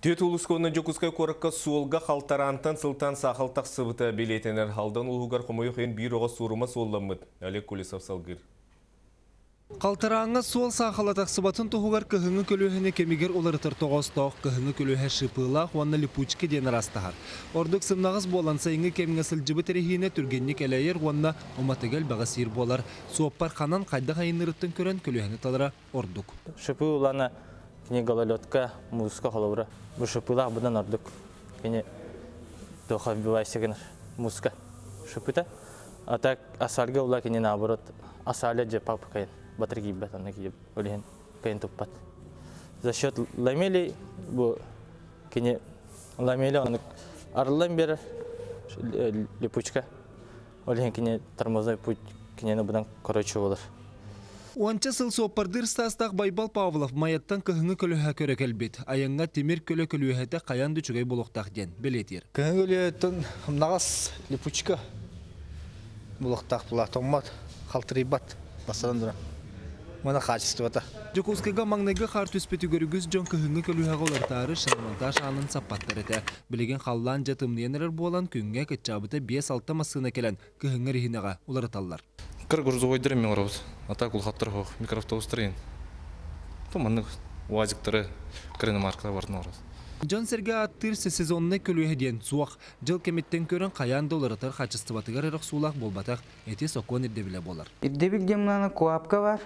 Төт улусконна жокускай коракка суолга халтарантан сылтан сахалтақ сыбыта билетенер халдан улугар қомойықен бір оға сурума суолламыд. Олег Кулисов салгыр. Қалтараңға суол сақалатақ сыбатын тұғығар көхіңі көлөхіне кемегер оларытыр тоғыстауқ көхіңі көлөхе шыпылақ уанна липучке ден растағар. Ордық сымнағыз боланса еңі кеміңі сылжыбы тәрехіне түргеннік әләйер уанна оматыгел бағасыр болар. Суоппар қанан қайда қайынырыттың көрен көлөхіне талыра ордық. Шыпылана кене гололедка, музыка холовра. Бұл шыпылақ бұдан ордық. Кене тоқа бивайсеген музыка шыпыта. А так асалга ула кене наоборот асаля же папа кайын. Батыр кийбет, аны кийіп, өлген кайын туппат. За счет ламели, бұл кене ламели аны арылан бері липучка. Өлген кене тормозной путь кенені бұдан короче болар. Уанча сыл соппардыр стастақ Байбал Павлов майаттан көхіңі көліға көрек әлбет. Аяңға темір көлі көліғеті қаянды чүгей болуқтақ ден, білетер. Көхіңі көліғетін нағас липучка болуқтақ бұла тоңмат, қалтырый бат, басадан дұра. Мана қачысты бата. Жокускайға маңнайғы қар түспеті көрігіз жон көхіңі көліға олартары шынманташ анын саппаттар еті. Білеген қаллан жатымненерер болан күнге кетчабыты 5-6 масына келен көхіңі рехинаға оларталар. Кыр грузовой дрем мелорос, а так улхаттар хох микроавтобустарын. Томанны уазиктары кіріні маркада бардың ораз. Жон Серге аттыр сезонны көліге ден суақ. Жыл кеметтен көрін қаян доларатар қачысты батығар әріқ сулақ болбатақ әте сокон ердебілі болар. Ердебіл демнаны куапка бар,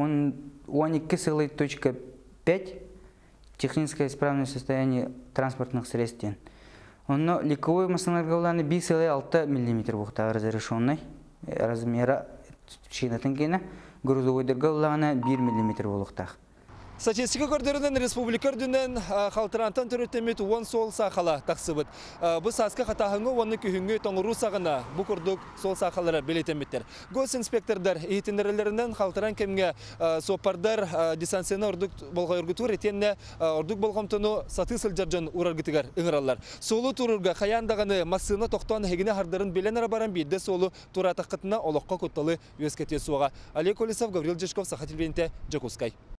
12,5 техническое исправное состояние транспортных средств. Онно ликовой масынаргаланы 5,6 мм бұқтағы разрешенный размера шинатын кені, грузовой дыргаланы 1 мм бұлықтақ. Статистика көрдерінен республика үрдінен қалтырантан түреттемет уон сол сақала тақсыбыт. Бұл сасқа қатағыңы оны күйіңі тоңыру сағына бұл күрдік сол сақалары белетеметтер. Госинспектордар ехетіндерілерінен қалтыран кемге сопардар дистанцияны ордық болға үргітур етенне ордық болғамтыны саты сылжаржан ураргітігер ұңыралар. Солу тұрырға қаяндағаны масына тоқтуан хегіне хардарын белен арабаран бейді солу тұратаққытына олыққа күтталы өскетес суға. Олег Кулисов, Гаврил Жешков, Саха телевидениеде, Жокускай.